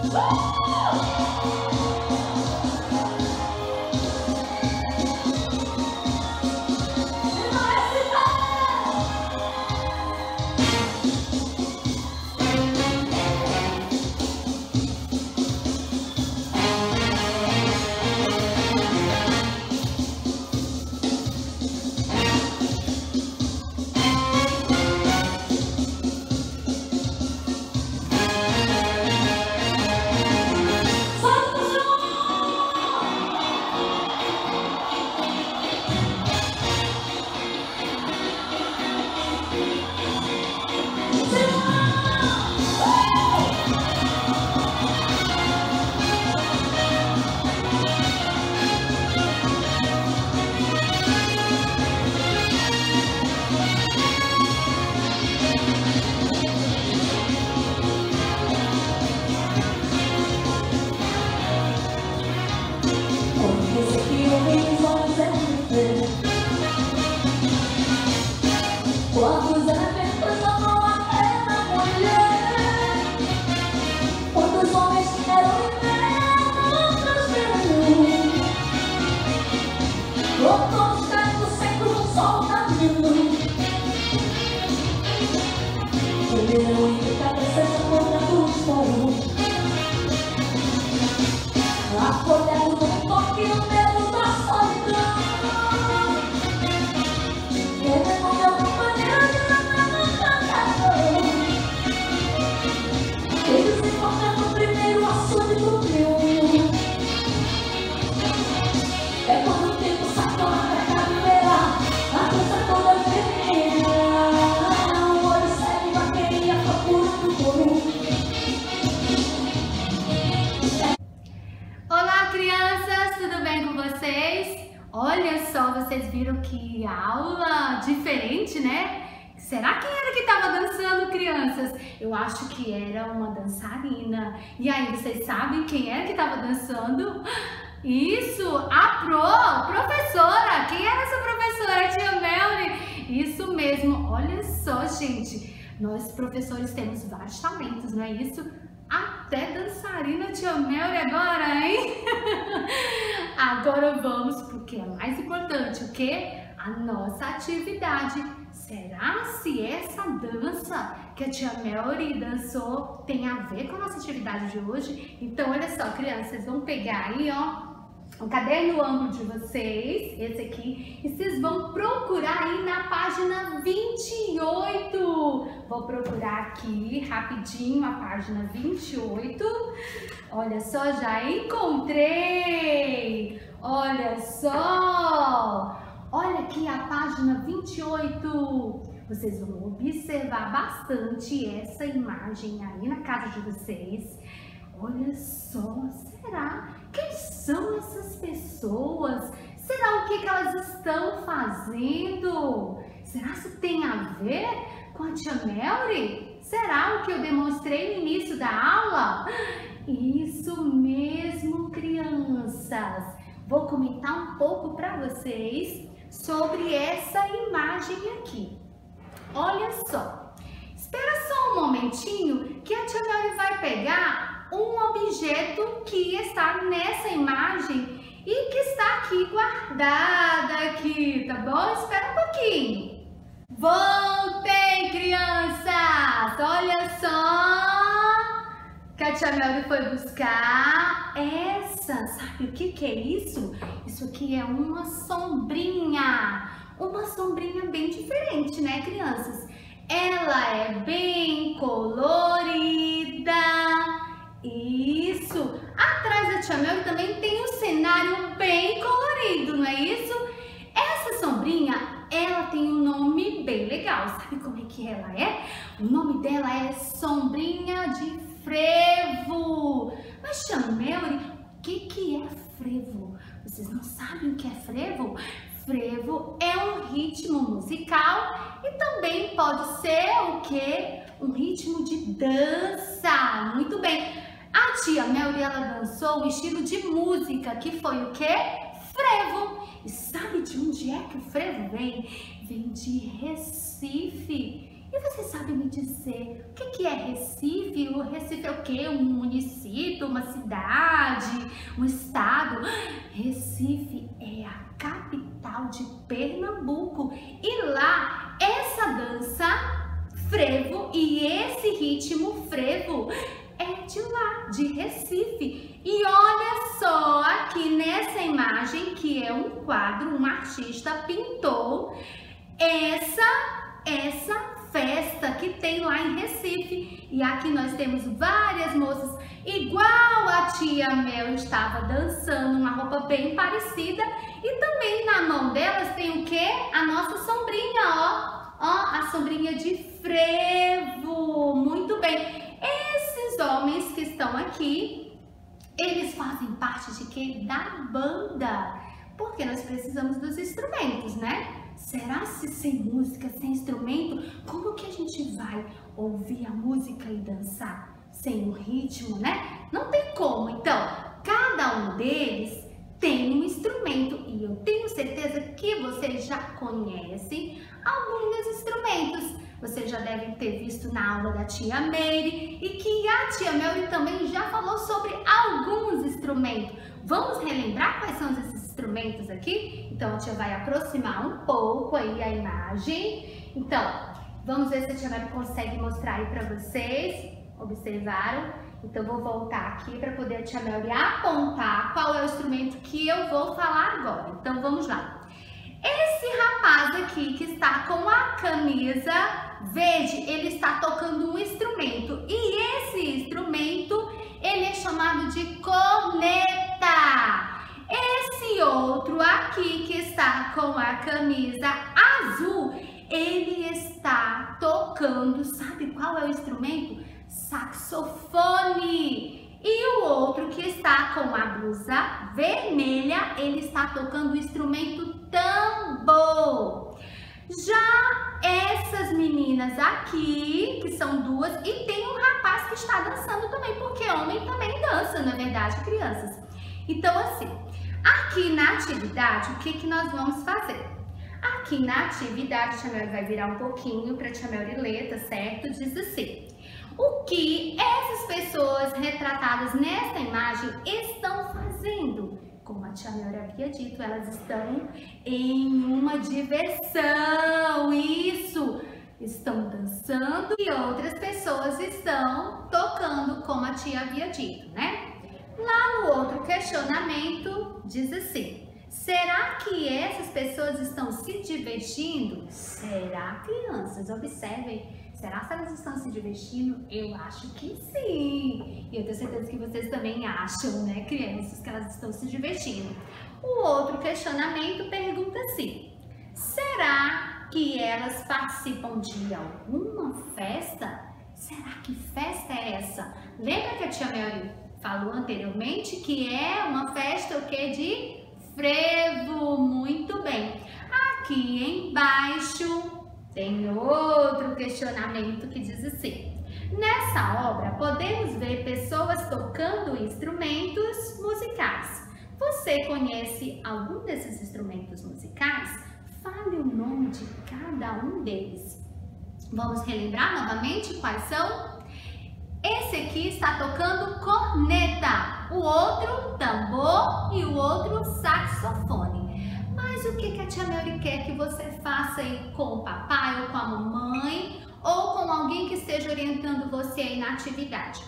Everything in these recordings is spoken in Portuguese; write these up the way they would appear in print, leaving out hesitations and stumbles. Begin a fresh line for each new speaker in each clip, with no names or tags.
Quantos eventos amou aquela mulher? Quantos homens eram outros viram? Quantos cantos secos no sol caminho? Ele não indica a presença quando o fogo. Acolhendo no toque o medo da solidão. É quando o tempo sacola pra caveira, a coisa toda vermelha. O olho cego vaqueia procurando por
Olá, crianças! Tudo bem com vocês? Olha só, vocês viram que aula diferente, né? Será quem era que estava dançando, crianças? Eu acho que era uma dançarina. E aí, vocês sabem quem era que estava dançando? Isso, a professora! Quem era essa professora, tia Melly? Isso mesmo, olha só, gente. Nós, professores, temos vários talentos, não é isso? Até dançarina, tia Melly, agora, hein? Agora vamos pro que é mais importante, o quê? A nossa atividade. Será se essa dança que a tia Melly dançou tem a ver com a nossa atividade de hoje? Então, olha só, crianças, vocês vão pegar aí, ó, um caderno no ângulo de vocês, esse aqui, e vocês vão procurar aí na página 28. Vou procurar aqui rapidinho a página 28. Olha só, já encontrei! Olha só! Olha aqui a página 28. Vocês vão observar bastante essa imagem aí na casa de vocês. Olha só, será? Quem são essas pessoas? Será o que elas estão fazendo? Será que tem a ver com a tia Melly? Será o que eu demonstrei no início da aula? Isso mesmo, crianças. Vou comentar um pouco para vocês sobre essa imagem aqui. Olha só. Espera só um momentinho que a tia Melly vai pegar um objeto que está nessa imagem e que está aqui guardada aqui, tá bom? Espera um pouquinho. Voltei, crianças! Olha só que a tia Melly foi buscar essa. Sabe o que é isso? Isso aqui é uma sombrinha bem diferente, né, crianças? Ela é bem colorida. Isso! Atrás da tia Melly também tem um cenário bem colorido, não é isso? Essa sombrinha, ela tem um nome bem legal. Sabe como é que ela é? O nome dela é Sombrinha de Frevo. Mas tia Melly, o que é frevo? Vocês não sabem o que é frevo? Frevo é um ritmo musical e também pode ser o quê? Um ritmo de dança. Muito bem. A tia Melly, ela dançou o estilo de música que foi o quê? Frevo. E sabe de onde é que o frevo vem? Vem de Recife. E você sabe me dizer o que é Recife? O Recife é o quê? Um município, uma cidade, um estado? Recife é a capital de Pernambuco e lá essa dança frevo e esse ritmo frevo é de lá, de Recife. E olha só aqui nessa imagem que é um quadro, um artista pintou essa festa que tem lá em Recife. E aqui nós temos várias moças igual a tia Mel estava dançando, uma roupa bem parecida. E também na mão delas tem o quê? A nossa sombrinha, ó. Ó, a sombrinha de frevo. Muito bem. Esses homens que estão aqui, eles fazem parte de quê? Da banda. Porque nós precisamos dos instrumentos, né? Será se sem música, sem instrumento, como que a gente vai ouvir a música e dançar? Sem o ritmo, né? Não tem como. Então, cada um deles tem um instrumento e eu tenho certeza que vocês já conhecem alguns instrumentos. Vocês já devem ter visto na aula da tia Meire e que a tia Meire também já falou sobre alguns instrumentos. Vamos relembrar quais são esses instrumentos aqui? Então, a tia vai aproximar um pouco aí a imagem. Então, vamos ver se a tia Meire consegue mostrar aí para vocês. Observaram? Então, vou voltar aqui para poder a tia Meire apontar qual é o instrumento que eu vou falar agora. Então, vamos lá. Esse rapaz aqui que está com a camisa verde, ele está tocando um instrumento. E esse instrumento, ele é chamado de corneta. Esse outro aqui que está com a camisa azul, ele está tocando, sabe qual é o instrumento? Saxofone. E o outro que está com a blusa vermelha, ele está tocando o instrumento tambor. Já essas meninas aqui, que são duas, e tem um rapaz que está dançando também, porque homem também dança, não é verdade, crianças? Então, assim, aqui na atividade, o que nós vamos fazer? Aqui na atividade, a tia Mel vai virar um pouquinho para a tia Mel ler, tá certo? Diz assim: o que essas pessoas retratadas nesta imagem estão fazendo? Como a tia Mel havia dito, elas estão em uma diversão, isso! Estão dançando e outras pessoas estão tocando, como a tia havia dito, né? Lá no outro questionamento, diz assim: será que essas pessoas estão se divertindo? Será, crianças? Observem. Será que elas estão se divertindo? Eu acho que sim. E eu tenho certeza que vocês também acham, né, crianças, que elas estão se divertindo. O outro questionamento pergunta assim: será que elas participam de alguma festa? Será que festa é essa? Lembra que a tia Mel falou anteriormente que é uma festa o quê? De frevo. Muito bem. Aqui embaixo tem outro questionamento que diz assim: nessa obra podemos ver pessoas tocando instrumentos musicais. Você conhece algum desses instrumentos musicais? Fale o nome de cada um deles. Vamos relembrar novamente quais são? Esse aqui está tocando corneta, o outro tambor e o outro saxofone. Mas o que a tia Mel quer que você faça aí com o papai ou com a mamãe ou com alguém que esteja orientando você aí na atividade?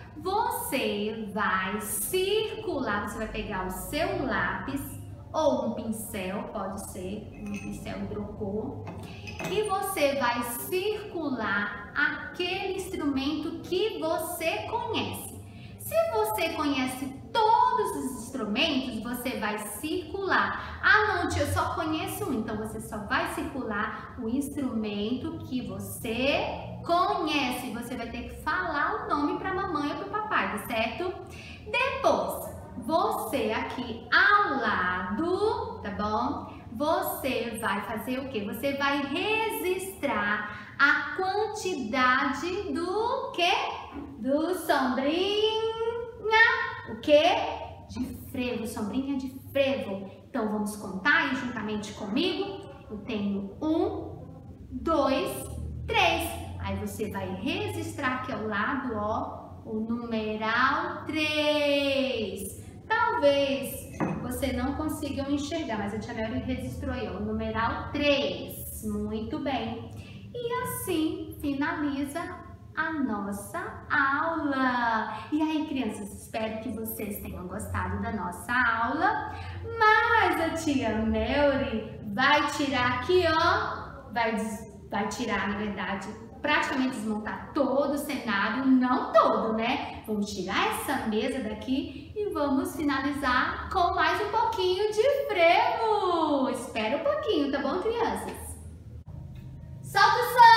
Você vai circular, você vai pegar o seu lápis ou um pincel, pode ser um pincel hidrocor, e você vai circular aquele instrumento que você conhece. Se você conhece todos os instrumentos, você vai circular. Ah, não, tia, eu só conheço um. Então, você só vai circular o instrumento que você conhece. Você vai ter que falar o nome para a mamãe ou para o papai, tá certo? Depois, você aqui ao lado, tá bom? Você vai fazer o quê? Você vai registrar a quantidade do quê? Do sombrinha, o quê? De frevo, sombrinha de frevo. Então, vamos contar aí juntamente comigo. Eu tenho 1, 2, 3. Aí você vai registrar aqui ao lado, ó, o numeral 3. Talvez você não consiga enxergar, mas a tia Mary registrou aí, ó, o numeral 3. Muito bem. E assim finaliza a nossa aula. E aí, crianças, espero que vocês tenham gostado da nossa aula. Mas a tia Mary vai tirar aqui, ó, vai tirar, na verdade, praticamente desmontar todo o cenário, não todo, né? Vamos tirar essa mesa daqui e vamos finalizar com mais um pouquinho de frevo. Espera um pouquinho, tá bom, crianças? Solta o som!